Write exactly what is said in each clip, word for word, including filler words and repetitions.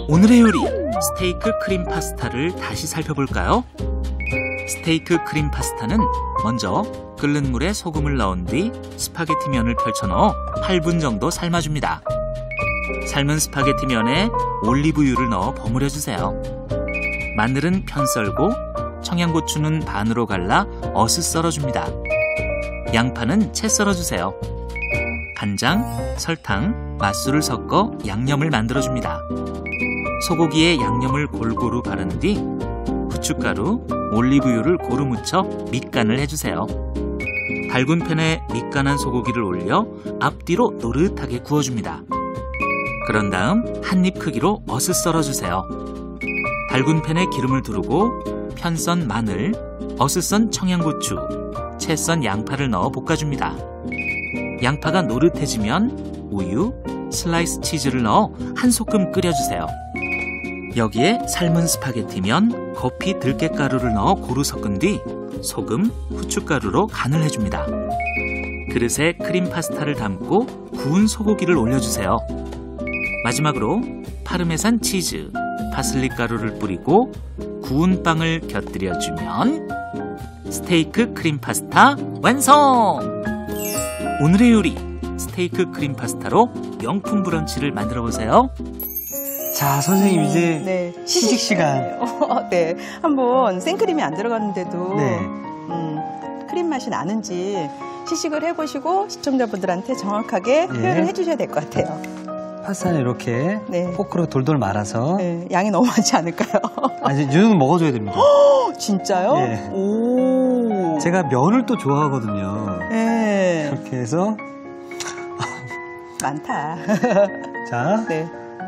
오늘의 요리, 스테이크 크림 파스타를 다시 살펴볼까요? 스테이크 크림 파스타는 먼저 끓는 물에 소금을 넣은 뒤 스파게티 면을 펼쳐 넣어 팔 분 정도 삶아줍니다. 삶은 스파게티 면에 올리브유를 넣어 버무려주세요. 마늘은 편 썰고 청양고추는 반으로 갈라 어슷 썰어줍니다. 양파는 채 썰어주세요. 간장, 설탕, 맛술을 섞어 양념을 만들어줍니다. 소고기에 양념을 골고루 바른 뒤 후춧가루, 올리브유를 고루 묻혀 밑간을 해주세요. 밝은 팬에 밑간한 소고기를 올려 앞뒤로 노릇하게 구워줍니다. 그런 다음 한입 크기로 어슷 썰어주세요. 밝은 팬에 기름을 두르고 편 썬 마늘, 어슷 썬 청양고추, 채 썬 양파를 넣어 볶아줍니다. 양파가 노릇해지면 우유, 슬라이스 치즈를 넣어 한 소끔 끓여주세요. 여기에 삶은 스파게티면, 거피 들깨가루를 넣어 고루 섞은 뒤 소금, 후춧가루로 간을 해줍니다. 그릇에 크림 파스타를 담고 구운 소고기를 올려주세요. 마지막으로 파르메산 치즈, 파슬리 가루를 뿌리고 구운 빵을 곁들여주면 스테이크 크림 파스타 완성! 오늘의 요리, 스테이크 크림 파스타로 명품 브런치를 만들어보세요. 자, 선생님, 이제 음, 네. 시식 시간. 어, 네. 한번 생크림이 안 들어갔는데도 네. 음, 크림 맛이 나는지 시식을 해보시고 시청자분들한테 정확하게 네. 표현을 해주셔야 될 것 같아요. 파스타는 이렇게 네. 포크로 돌돌 말아서 네, 양이 너무 많지 않을까요? 아니, 이 정도는 먹어줘야 됩니다. 진짜요? 네. 오. 제가 면을 또 좋아하거든요. 네. 이렇게 해서 많다. 자, 네.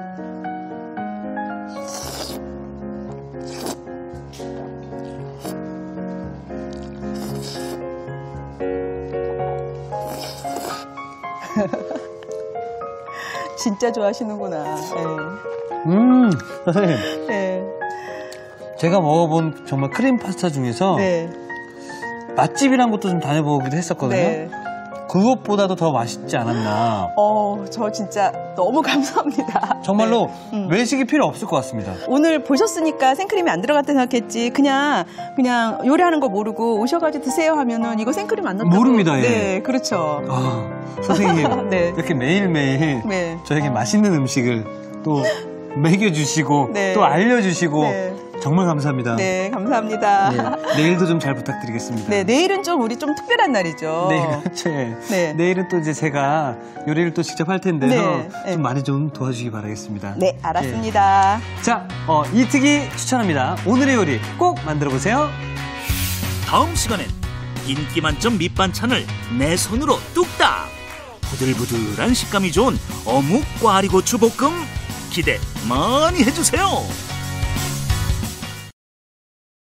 진짜 좋아하시는구나. 네. 음, 선생님, 네. 제가 먹어본 정말 크림 파스타 중에서 네. 맛집이란 것도 좀 다녀보기도 했었거든요. 네. 그것보다도 더 맛있지 않았나. 어, 저 진짜 너무 감사합니다. 정말로 네. 음. 외식이 필요 없을 것 같습니다. 오늘 보셨으니까 생크림이 안 들어갔다 생각했지. 그냥 그냥 요리하는 거 모르고 오셔가지고 드세요 하면은 이거 생크림 안 넣었다고. 모릅니다, 예. 네, 그렇죠. 아, 선생님, 네. 이렇게 매일매일 네. 저에게 맛있는 음식을 또 먹여주시고 네. 또 알려주시고 네. 정말 감사합니다. 네, 감사합니다. 네, 내일도 좀 잘 부탁드리겠습니다. 네, 내일은 좀 우리 좀 특별한 날이죠. 네, 그렇죠. 네. 내일은 또 이제 제가 요리를 또 직접 할 텐데요. 네. 좀 네. 많이 좀 도와주시기 바라겠습니다. 네, 알았습니다. 네. 자, 어, 이특이 추천합니다. 오늘의 요리 꼭 만들어보세요. 다음 시간엔 인기 만점 밑반찬을 내 손으로 뚝딱! 부들부들한 식감이 좋은 어묵 꽈리고추 볶음 기대 많이 해주세요.